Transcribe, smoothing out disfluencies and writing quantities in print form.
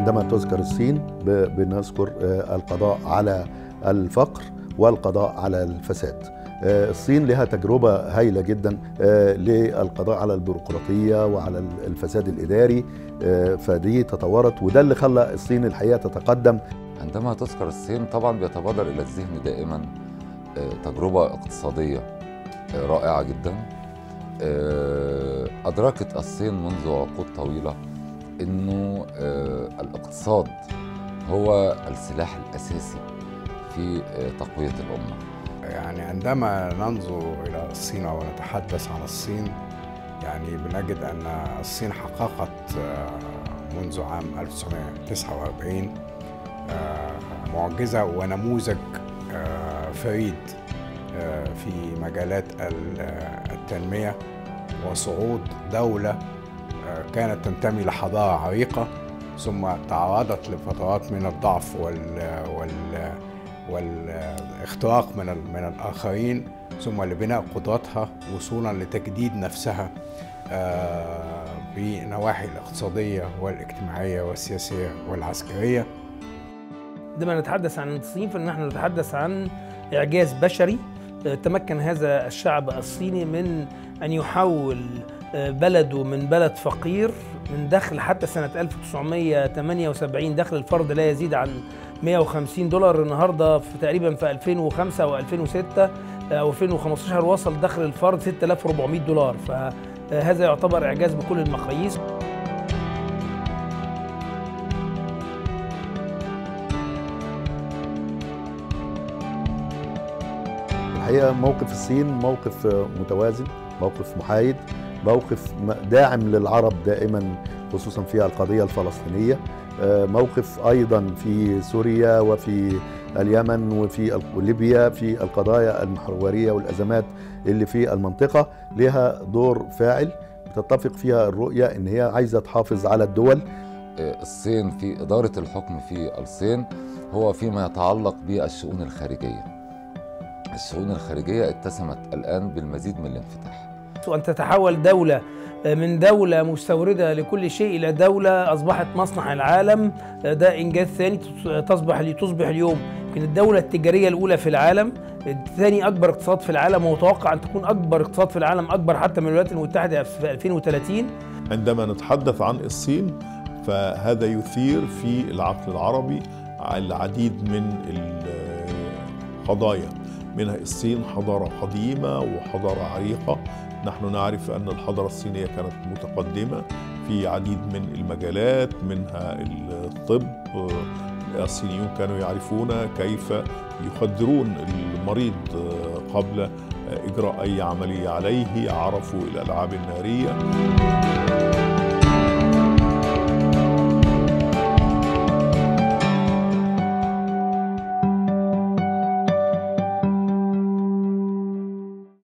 عندما تذكر الصين بنذكر القضاء على الفقر والقضاء على الفساد. الصين لها تجربة هائلة جدا للقضاء على البيروقراطية وعلى الفساد الإداري، فدي تطورت وده اللي خلى الصين الحقيقة تتقدم. عندما تذكر الصين طبعا بيتبادر إلى الذهن دائما تجربة اقتصادية رائعة جدا. أدركت الصين منذ عقود طويلة إنه الاقتصاد هو السلاح الأساسي في تقوية الأمة. يعني عندما ننظر إلى الصين أو نتحدث عن الصين يعني بنجد أن الصين حققت منذ عام 1949 معجزة ونموذج فريد في مجالات التنمية وصعود دولة كانت تنتمي لحضارة عريقة ثم تعرضت لفترات من الضعف والاختراق من الآخرين ثم لبناء قدراتها وصولا لتجديد نفسها بالنواحي الاقتصادية والاجتماعية والسياسية والعسكرية. عندما نتحدث عن الصين فنحن نتحدث عن إعجاز بشري تمكن هذا الشعب الصيني من أن يحول بلده من بلد فقير من دخل حتى سنة 1978 دخل الفرد لا يزيد عن $150، النهارده في تقريبا في 2005 و2006 أو 2015 وصل دخل الفرد $6400، فهذا يعتبر إعجاز بكل المقاييس. الحقيقة موقف الصين موقف متوازن، موقف محايد، موقف داعم للعرب دائما خصوصا في القضية الفلسطينية، موقف أيضا في سوريا وفي اليمن وفي ليبيا في القضايا المحورية والأزمات اللي في المنطقة، لها دور فاعل بتتفق فيها الرؤية إن هي عايزة تحافظ على الدول. الصين في إدارة الحكم في الصين هو فيما يتعلق بالشؤون الخارجية. الشؤون الخارجية اتسمت الآن بالمزيد من الانفتاح، وأن تتحول دولة من دولة مستوردة لكل شيء إلى دولة أصبحت مصنع العالم. ده إنجاز ثاني. تصبح اليوم يمكن الدولة التجارية الأولى في العالم، ثاني أكبر اقتصاد في العالم، ومتوقع أن تكون أكبر اقتصاد في العالم، أكبر حتى من الولايات المتحدة في 2030. عندما نتحدث عن الصين فهذا يثير في العقل العربي العديد من القضايا، منها الصين حضارة قديمة وحضارة عريقة. نحن نعرف أن الحضارة الصينية كانت متقدمة في عديد من المجالات، منها الطب. الصينيون كانوا يعرفون كيف يخدرون المريض قبل إجراء أي عملية عليه، عرفوا الألعاب النارية.